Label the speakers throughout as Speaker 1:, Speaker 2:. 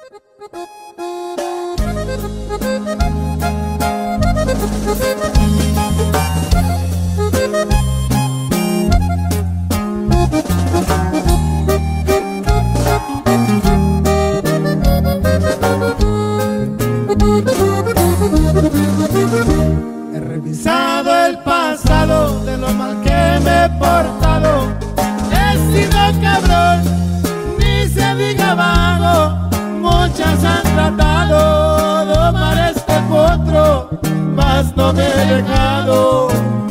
Speaker 1: He revisado el pasado de lo mal que me he portado. He sido cabrón, ni se diga vago. Muchas han tratado de domar este potro, mas no me he dejado.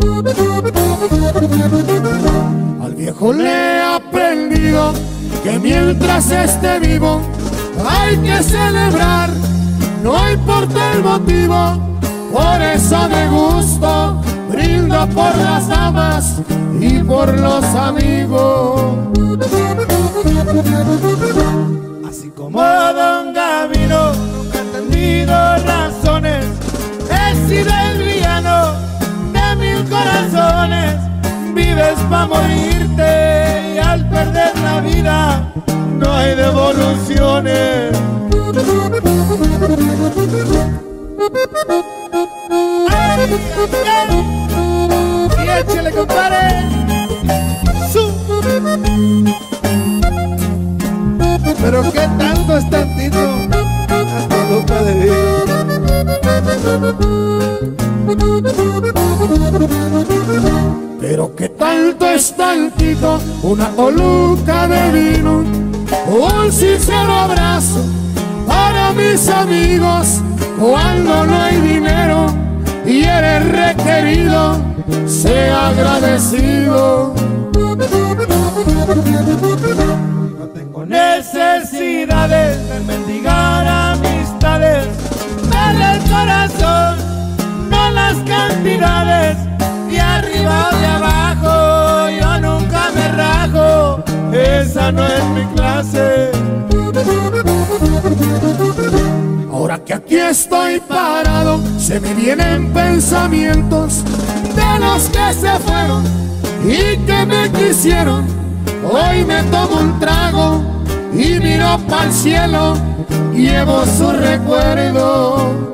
Speaker 1: Al viejo le he aprendido que mientras esté vivo hay que celebrar, no importa el motivo. Por eso me gusto, brindo por las damas y por los amigos. Así como Don Gavino, nunca he entendido razones. He sido el villano de 1000 corazones. Vives pa' morirte y al perder la vida no hay devoluciones. ¡Ay, ay, ay! Y échale, compadre. Pero qué tanto es tantito, hasta Lupa de vino. Pero qué tanto es tantito, una toluca de vino, un sincero abrazo para mis amigos. Cuando no hay dinero y eres requerido, sea agradecido. No tengo necesidades de mendigar amistades. Dale el corazón, no las cantidades. De arriba o de abajo, yo nunca me rajo. Esa no es mi clase. Ahora que aquí estoy parado, se me vienen pensamientos de los que se fueron y que me quisieron. Hoy me tomo un trago y miro pa'l cielo, llevo su recuerdo.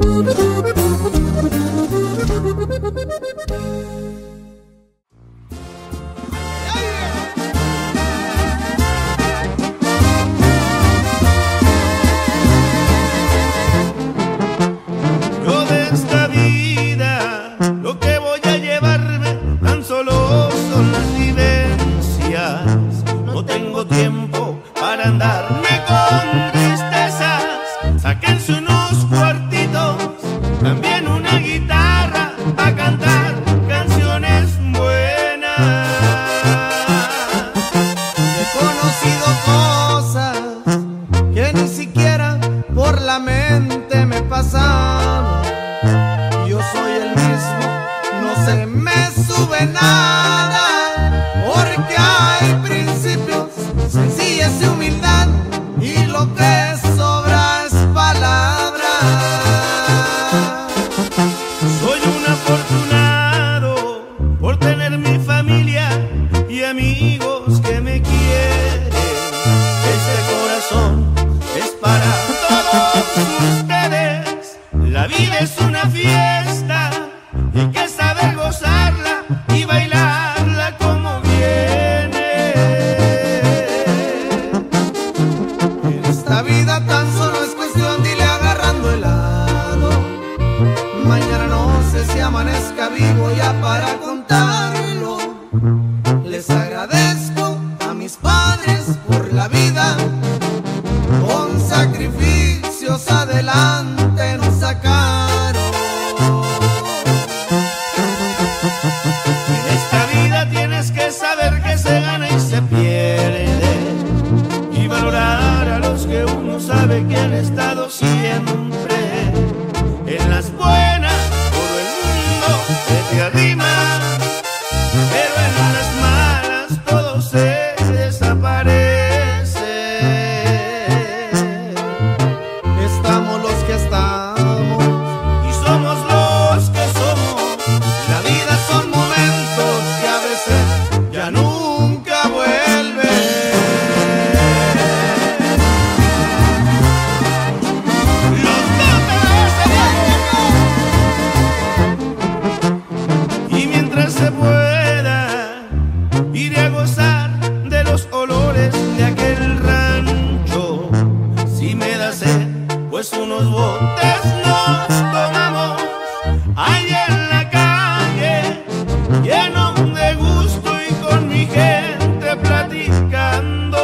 Speaker 2: pues unos botes nos tomamos ahí en la calle, lleno de gusto y con mi gente platicando.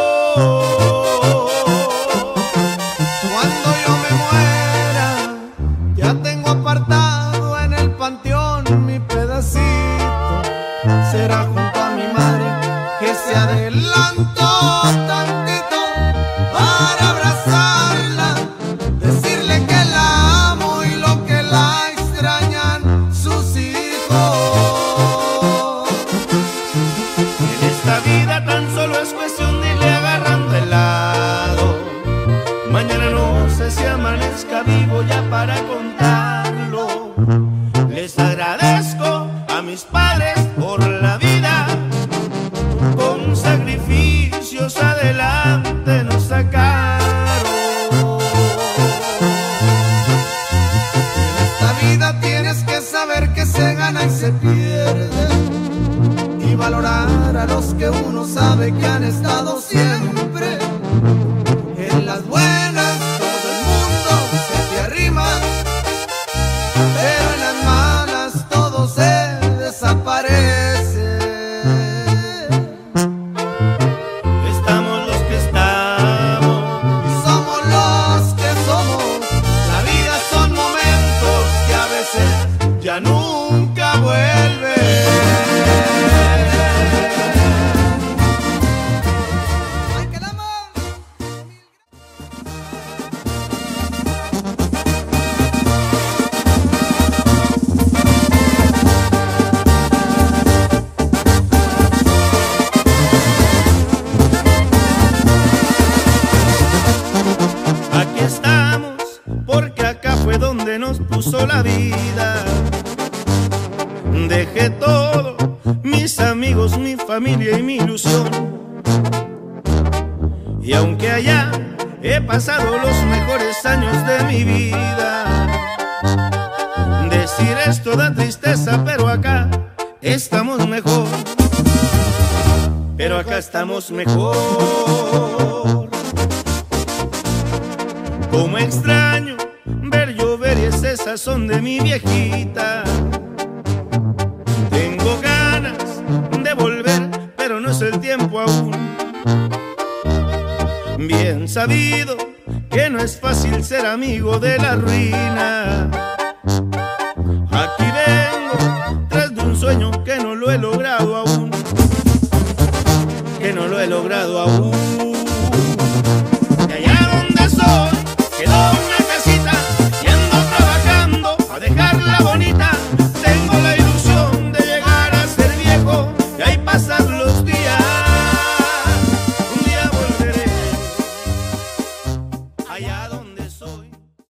Speaker 3: Cuando yo me muera, ya tengo apartado en el panteón mi pedacito. Será junto a mi madre que se adelantó tantito para abrazarla, decirle que la amo y lo que la extrañan sus hijos.
Speaker 2: En esta vida tan solo es cuestión de irle agarrando el lado. Mañana no sé si amanezca vivo ya para contarlo. Les agradezco a mis padres por la vida, con sacrificios adelante nos sacaron.
Speaker 3: En esta vida tienes que saber que se gana y se pierde, y valorar a los que uno sabe que han estado siempre. En las buenas todo el mundo se te arrima, pero en las malas todo se desaparece.
Speaker 2: Estamos los que estamos
Speaker 3: Y somos los que somos. La vida son momentos que a veces
Speaker 2: ya nunca vuelven.
Speaker 3: ¡ahí quedamos!
Speaker 2: Aquí estamos porque acá fue donde nos puso la vida. Dejé todo, mis amigos, mi familia y mi ilusión. Y aunque allá he pasado los mejores años de mi vida, decir esto da tristeza, pero acá estamos mejor. Pero acá estamos mejor. Como extraño ver llover y ese sazón de mi viejita. Tengo ganas de volver, pero no es el tiempo aún. Bien sabido que no es fácil ser amigo de la ruina. Aquí vengo tras de un sueño que no lo he logrado aún. Que no lo he logrado aún. De allá donde soy quedó una casita y ando trabajando a dejarla bonita. Tengo la ilusión de llegar a ser viejo y ahí pasar